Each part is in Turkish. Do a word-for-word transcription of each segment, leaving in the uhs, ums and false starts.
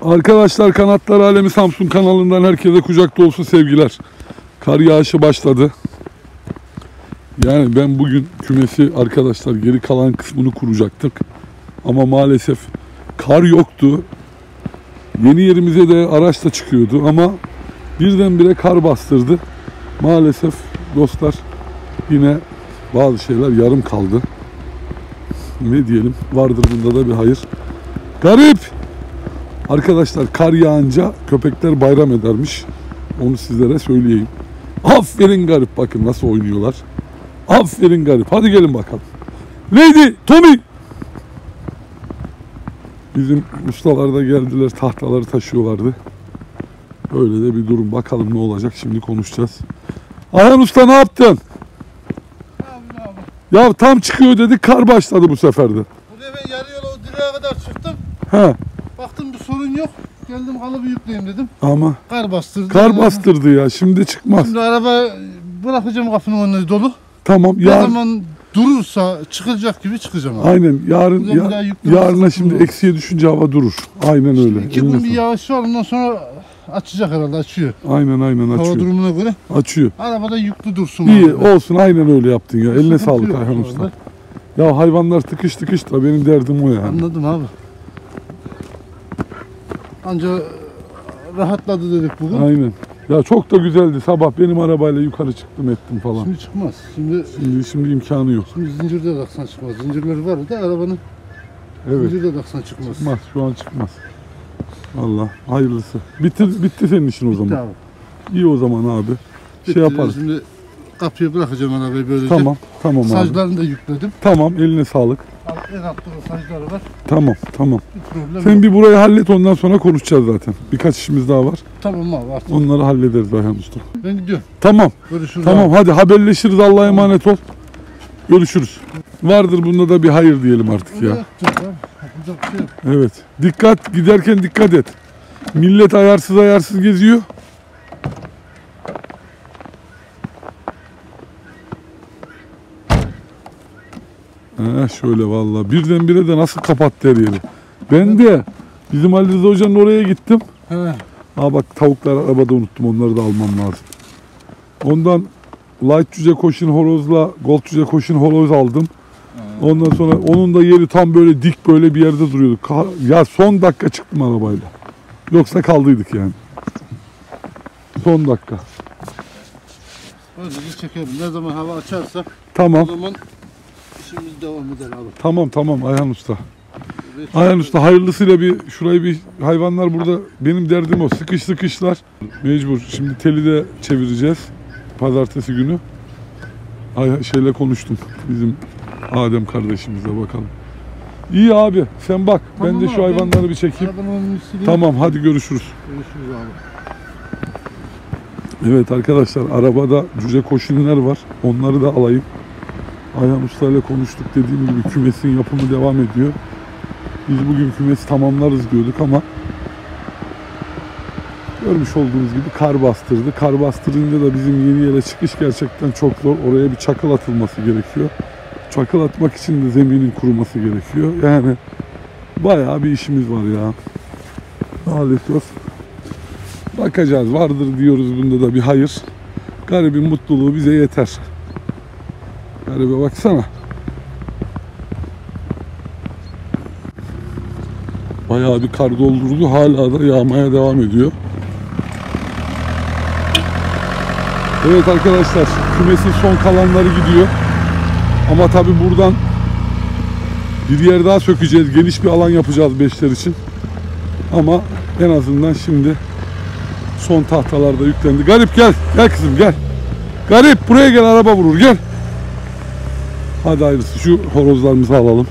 Arkadaşlar, Kanatlar Alemi Samsun kanalından herkese kucak dolusu sevgiler. Kar yağışı başladı. Yani ben bugün kümesi arkadaşlar geri kalan kısmını kuracaktık. Ama maalesef kar yoktu. Yeni yerimize de araçla çıkıyordu ama birdenbire kar bastırdı. Maalesef dostlar yine bazı şeyler yarım kaldı. Ne diyelim, vardır bunda da bir hayır. Garip! Arkadaşlar, kar yağınca köpekler bayram edermiş. Onu sizlere söyleyeyim. Aferin Garip, bakın nasıl oynuyorlar. Aferin Garip. Hadi gelin bakalım. Lady, Tommy! Bizim ustalar da geldiler, tahtaları taşıyorlardı. Öyle de bir durum. Bakalım ne olacak, şimdi konuşacağız. Ayhan Usta, ne yaptın? Abi, abi. Ya tam çıkıyor dedi, kar başladı bu sefer de. Buraya ben yarı yola o direğe kadar çıktım. He. Baktım bir sorun yok. Geldim kalıbı yükleyeyim dedim. Ama Kar bastırdı. kar bastırdı ya, şimdi çıkmaz. Şimdi araba bırakacağım, kapının önüne dolu. Tamam. Ne Yar... zaman durursa çıkacak gibi çıkacağım abi. Aynen. Yarın ya, yarına şimdi olur. eksiye düşünce hava durur. Aynen öyle. İki gün bir yağış var, ondan sonra açacak herhalde, açıyor. Aynen aynen açıyor. Hava durumuna göre. Açıyor. Arabada yüklü dursun. İyi abi. olsun, aynen öyle yaptın ya. Eline Sıkıntı sağlık yok Ayhan abi. Usta. Ya hayvanlar tıkış tıkış da benim derdim o yani. Anladım abi. Anca rahatladı dedik bugün. Aynen. Ya çok da güzeldi. Sabah benim arabayla yukarı çıktım ettim falan. Şimdi çıkmaz. Şimdi Şimdi, şimdi imkanı yok. Şimdi zincirde taksan çıkmaz. Zincirleri var da arabanın Evet. zincirde taksan çıkmaz. Çıkmaz. Şu an çıkmaz. Allah hayırlısı. Bitti, bitti senin işin o Bitti zaman. abi. İyi o zaman abi. Bitti. Şey yaparız. Şimdi kapıya bırakacağım arabayı böylece. Tamam. Tamam abi. Saclarını da yükledim. Tamam, eline sağlık. Alt, en altta da sacları var. Tamam tamam. Bir problem Sen yok. bir burayı hallet, ondan sonra konuşacağız zaten. Birkaç işimiz daha var. Tamam abi, artık. Onları hallederiz Ayhan Usta. Ben gidiyorum. Tamam. Görüşürüz Tamam abi. hadi haberleşiriz. Allah'a emanet ol. Görüşürüz. Vardır bunda da bir hayır diyelim artık ya. Öyle yapacağız abi. Yapacak bir şey yok. Evet. Dikkat, giderken dikkat et. Millet ayarsız ayarsız geziyor. Ha, şöyle vallahi birdenbire de nasıl kapattı her yeri. Ben de bizim Ali Rıza Hoca'nın oraya gittim. He. Aa bak, tavuklar arabada unuttum, onları da almam lazım. Ondan light cüce koşun horozla gold cüce koşun horoz aldım. Ondan sonra onun da yeri tam böyle dik, böyle bir yerde duruyordu. Ka- Ya son dakika çıktım arabayla. Yoksa kaldıydık yani. Son dakika. Böylece çekelim. Ne zaman hava açarsa Tamam. o zaman işimiz devam eder abi. Tamam tamam Ayhan Usta. Ayhan Usta, hayırlısıyla bir şurayı bir, hayvanlar burada, benim derdim o. Sıkış sıkışlar. Mecbur. Şimdi teli de çevireceğiz. Pazartesi günü. Ay, şeyle konuştum. Bizim Adem kardeşimizle bakalım. İyi abi, sen bak. Tamam ben de şu abi, hayvanları bir çekeyim. Arabanın önünü sileyim. Tamam hadi görüşürüz. Görüşürüz abi. Evet arkadaşlar, arabada cüce koşunlar var. Onları da alayım. Ayhan Usta ile konuştuk, dediğim gibi kümesin yapımı devam ediyor. Biz bugün kümesi tamamlarız diyorduk ama görmüş olduğunuz gibi kar bastırdı. Kar bastırınca da bizim yeni yere çıkış gerçekten çok zor. Oraya bir çakıl atılması gerekiyor. Çakıl atmak için de zeminin kuruması gerekiyor. Yani bayağı bir işimiz var ya. Maalesef. Bakacağız, vardır diyoruz bunda da bir hayır. Garibin mutluluğu bize yeter. Garibe baksana. Bayağı bir kar doldurdu. Hala da yağmaya devam ediyor. Evet arkadaşlar, kümesin son kalanları gidiyor. Ama tabi buradan bir yer daha sökeceğiz. Geniş bir alan yapacağız beşler için. Ama en azından şimdi son tahtalar da yüklendi. Garip gel. Gel kızım gel. Garip buraya gel, araba vurur gel. Hadi hayırlısı, şu horozlarımızı alalım.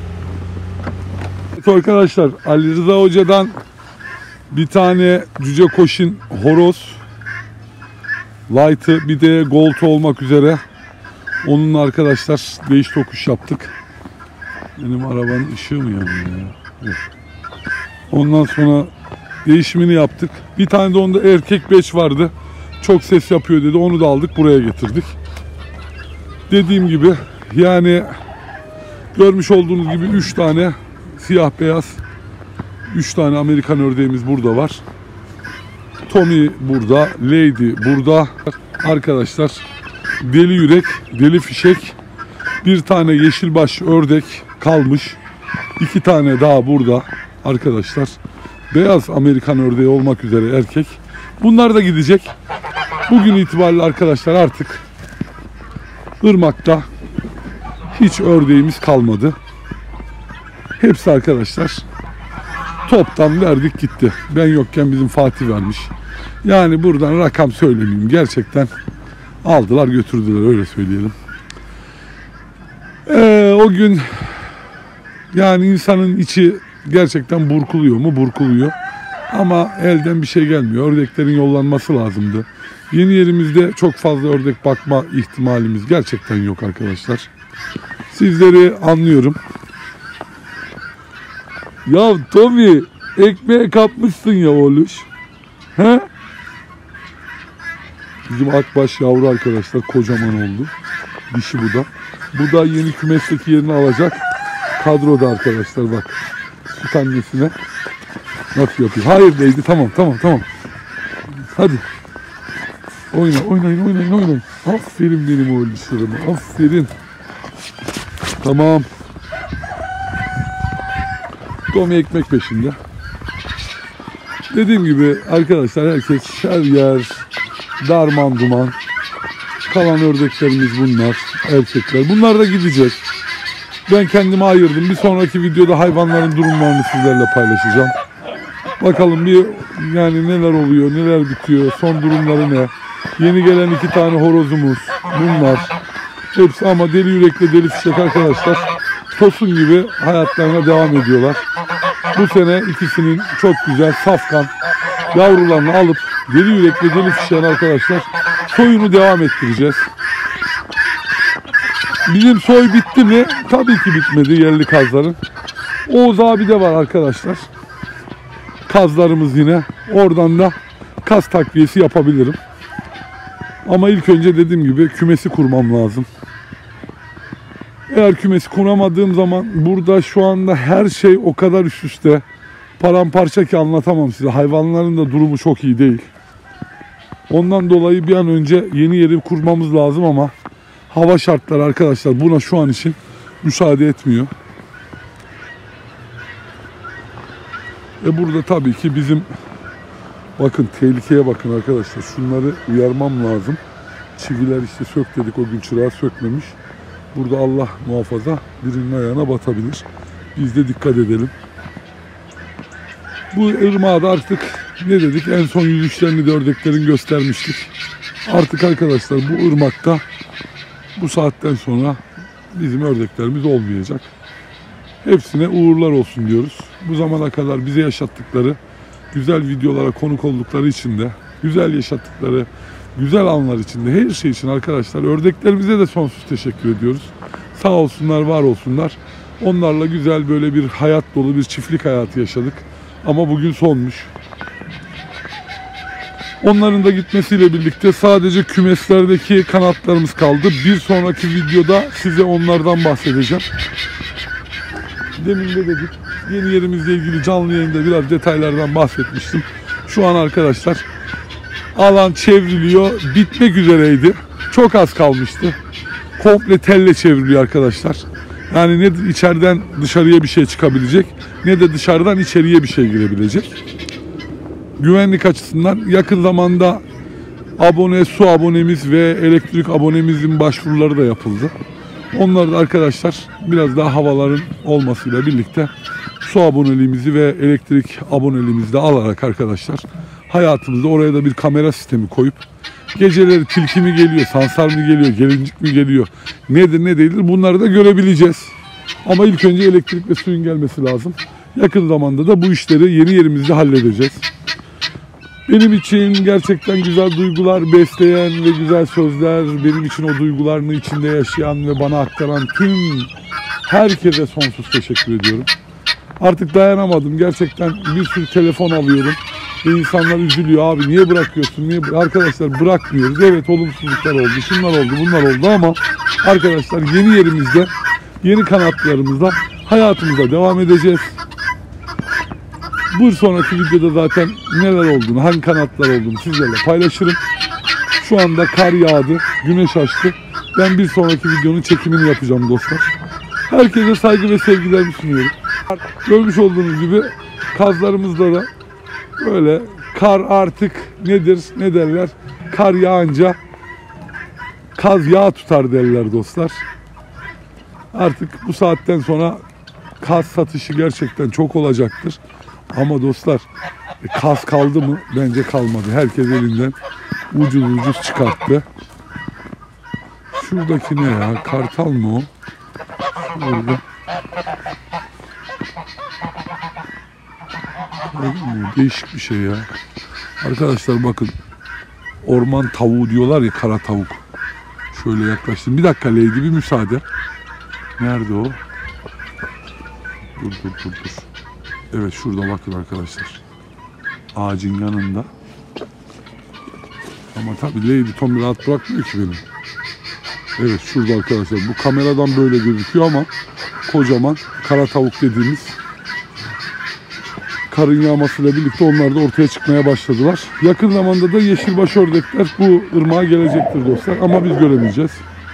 Evet arkadaşlar, Ali Rıza Hoca'dan bir tane cüce koşun horoz light'ı, bir de gold olmak üzere onunla arkadaşlar değiş tokuş yaptık. Benim arabanın ışığı mı yanıyor ya? Evet. Ondan sonra değişimini yaptık. Bir tane de onda erkek beç vardı. Çok ses yapıyor dedi. Onu da aldık, buraya getirdik. Dediğim gibi yani görmüş olduğunuz gibi üç tane siyah beyaz Üç tane Amerikan ördeğimiz burada var. Tommy burada, Lady burada. Arkadaşlar deli yürek, deli fişek, bir tane yeşilbaş ördek kalmış. İki tane daha burada arkadaşlar. Beyaz Amerikan ördeği olmak üzere erkek. Bunlar da gidecek. Bugün itibariyle arkadaşlar artık ırmakta hiç ördeğimiz kalmadı. Hepsi arkadaşlar toptan verdik gitti. Ben yokken bizim Fatih vermiş. Yani buradan rakam söylemeyeyim. Gerçekten aldılar götürdüler, öyle söyleyelim. Ee, o gün yani insanın içi gerçekten burkuluyor mu? Burkuluyor. Ama elden bir şey gelmiyor. Ördeklerin yollanması lazımdı. Yeni yerimizde çok fazla ördek bakma ihtimalimiz gerçekten yok arkadaşlar. Sizleri anlıyorum. Ya Tommy, ekmeğe kapmışsın ya oğluş. He? Bizim akbaş yavru arkadaşlar kocaman oldu. Dişi bu da. Bu da yeni kümesteki yerini alacak. Kadroda arkadaşlar bak. Süt annesine nasıl yapıyor? Hayır değdi, tamam tamam tamam. Hadi. Oyna oynayın oynayın oynayın. Aferin benim oğluşlarıma. Aferin. Tamam. Tommy ekmek peşinde. Dediğim gibi arkadaşlar herkes her yer darman duman. Kalan ördeklerimiz bunlar. Erkekler. Bunlar da gidecek. Ben kendime ayırdım. Bir sonraki videoda hayvanların durumlarını sizlerle paylaşacağım. Bakalım bir yani neler oluyor, neler bitiyor, son durumları ne. Yeni gelen iki tane horozumuz. Bunlar. Hepsi ama deli yürekli, deli fişek arkadaşlar. Tosun gibi hayatlarına devam ediyorlar. Bu sene ikisinin çok güzel safkan yavrularını alıp deli yürekli, deli fişeğin arkadaşlar soyunu devam ettireceğiz. Bizim soy bitti mi? Tabii ki bitmedi yerli kazların. Oğuz abi de var arkadaşlar. Kazlarımız yine. Oradan da kaz takviyesi yapabilirim. Ama ilk önce dediğim gibi kümesi kurmam lazım. Eğer kümesi kuramadığım zaman burada şu anda her şey o kadar üst üste paramparça ki anlatamam size. Hayvanların da durumu çok iyi değil. Ondan dolayı bir an önce yeni yeri kurmamız lazım ama hava şartları arkadaşlar buna şu an için müsaade etmiyor. E burada tabii ki bizim bakın tehlikeye bakın arkadaşlar. Şunları uyarmam lazım. Çiviler işte sök dedik, o gün çırağı sökmemiş. Burada Allah muhafaza birinin ayağına batabilir. Biz de dikkat edelim. Bu ırmağa da artık ne dedik? En son yüzüşlerini de ördeklerin göstermiştik. Artık arkadaşlar bu ırmakta bu saatten sonra bizim ördeklerimiz olmayacak. Hepsine uğurlar olsun diyoruz. Bu zamana kadar bize yaşattıkları güzel videolara konuk oldukları için de, güzel yaşattıkları güzel anlar için de, her şey için arkadaşlar ördeklerimize de sonsuz teşekkür ediyoruz. Sağ olsunlar, var olsunlar. Onlarla güzel böyle bir hayat dolu bir çiftlik hayatı yaşadık. Ama bugün sonmuş. Onların da gitmesiyle birlikte sadece kümeslerdeki kanatlarımız kaldı. Bir sonraki videoda size onlardan bahsedeceğim. Demin de dedik, yeni yerimizle ilgili canlı yayında biraz detaylardan bahsetmiştim. Şu an arkadaşlar alan çevriliyor, bitmek üzereydi. Çok az kalmıştı. Komple telle çevriliyor arkadaşlar. Yani ne içeriden dışarıya bir şey çıkabilecek, ne de dışarıdan içeriye bir şey girebilecek. Güvenlik açısından yakın zamanda abone, su abonemiz ve elektrik abonemizin başvuruları da yapıldı. Onları da arkadaşlar biraz daha havaların olmasıyla birlikte su aboneliğimizi ve elektrik aboneliğimizi de alarak arkadaşlar hayatımızda oraya da bir kamera sistemi koyup geceleri tilki mi geliyor, sansar mı geliyor, gelincik mi geliyor, nedir ne değildir bunları da görebileceğiz. Ama ilk önce elektrik ve suyun gelmesi lazım. Yakın zamanda da bu işleri yeni yerimizde halledeceğiz. Benim için gerçekten güzel duygular besleyen ve güzel sözler, benim için o duygularını içinde yaşayan ve bana aktaran tüm herkese sonsuz teşekkür ediyorum. Artık dayanamadım. Gerçekten bir sürü telefon alıyorum. Ve insanlar üzülüyor. Abi niye bırakıyorsun? Niye? Arkadaşlar bırakmıyoruz. Evet olumsuzluklar oldu. Şunlar oldu, bunlar oldu ama arkadaşlar yeni yerimizde, yeni kanatlarımızla hayatımıza devam edeceğiz. Bir sonraki videoda zaten neler olduğunu, hangi kanatlar olduğunu sizlerle paylaşırım. Şu anda kar yağdı, güneş açtı. Ben bir sonraki videonun çekimini yapacağım dostlar. Herkese saygı ve sevgilerimi sunuyorum. Görmüş olduğunuz gibi kazlarımızda da böyle kar artık nedir, ne derler? Kar yağınca kaz yağ tutar derler dostlar. Artık bu saatten sonra kaz satışı gerçekten çok olacaktır. Ama dostlar e, kaz kaldı mı? Bence kalmadı. Herkes elinden ucuz ucuz çıkarttı. Şuradaki ne ya? Kartal mı o? Şurada. Değişik bir şey ya. Arkadaşlar bakın. Orman tavuğu diyorlar ya, kara tavuk. Şöyle yaklaştım. Bir dakika Lady, bir müsaade. Nerede o? Dur dur dur dur. Evet şurada bakın arkadaşlar. Ağacın yanında. Ama tabii Lady Tom rahat bırakmıyor ki beni. Evet şurada arkadaşlar. Bu kameradan böyle gözüküyor ama kocaman kara tavuk dediğimiz, karın yağmasıyla birlikte onlar da ortaya çıkmaya başladılar. Yakın zamanda da yeşilbaş ördekler bu ırmağa gelecektir dostlar. Ama biz göremeyeceğiz.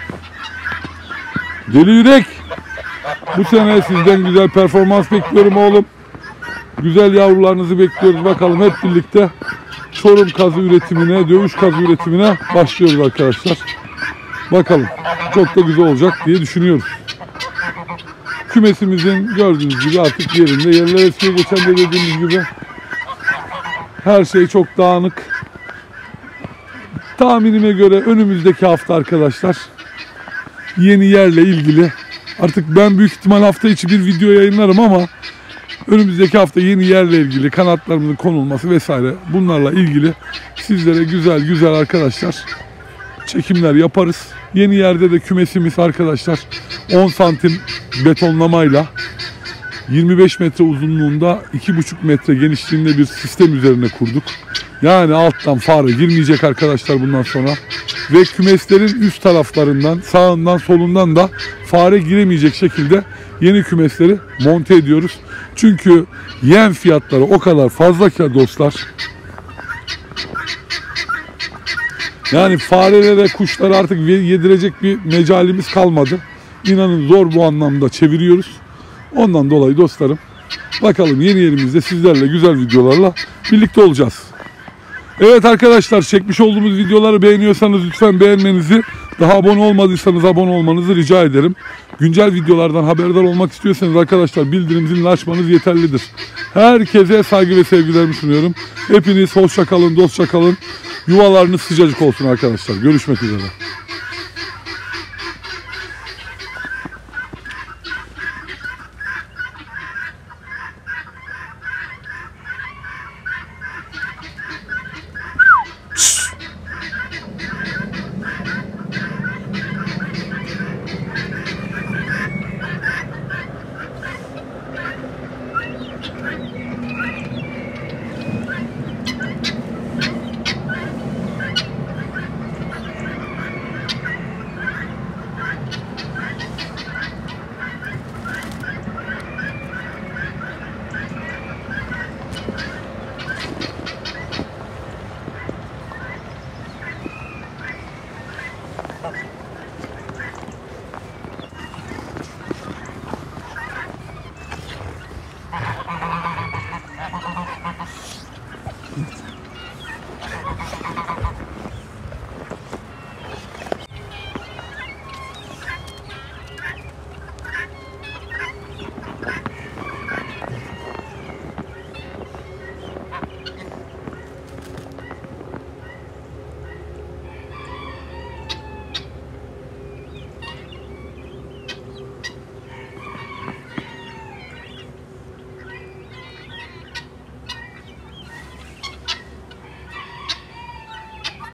Deli Yürek! Bu sene sizden güzel performans bekliyorum oğlum. Güzel yavrularınızı bekliyoruz. Bakalım hep birlikte Çorum kazı üretimine, dövüş kazı üretimine başlıyoruz arkadaşlar. Bakalım. Çok da güzel olacak diye düşünüyoruz. Kümesimizin gördüğünüz gibi artık yerinde. Yerler eskiye geçen de dediğimiz gibi her şey çok dağınık. Tahminime göre önümüzdeki hafta arkadaşlar yeni yerle ilgili, artık ben büyük ihtimal hafta içi bir video yayınlarım ama önümüzdeki hafta yeni yerle ilgili, kanatlarımızın konulması vesaire, bunlarla ilgili sizlere güzel güzel arkadaşlar çekimler yaparız. Yeni yerde de kümesimiz arkadaşlar on santim betonlamayla yirmi beş metre uzunluğunda iki buçuk metre genişliğinde bir sistem üzerine kurduk. Yani alttan fare girmeyecek arkadaşlar bundan sonra. Ve kümeslerin üst taraflarından, sağından solundan da fare giremeyecek şekilde yeni kümesleri monte ediyoruz. Çünkü yem fiyatları o kadar fazla ki dostlar. Yani farelere, kuşlara artık yedirecek bir mecalimiz kalmadı. İnanın zor bu anlamda çeviriyoruz. Ondan dolayı dostlarım, bakalım yeni yerimizde sizlerle güzel videolarla birlikte olacağız. Evet arkadaşlar, çekmiş olduğumuz videoları beğeniyorsanız lütfen beğenmenizi, daha abone olmadıysanız abone olmanızı rica ederim. Güncel videolardan haberdar olmak istiyorsanız arkadaşlar bildirim zilini açmanız yeterlidir. Herkese saygı ve sevgilerimi sunuyorum. Hepiniz hoşça kalın, dostça kalın. Yuvalarınız sıcacık olsun arkadaşlar. Görüşmek üzere.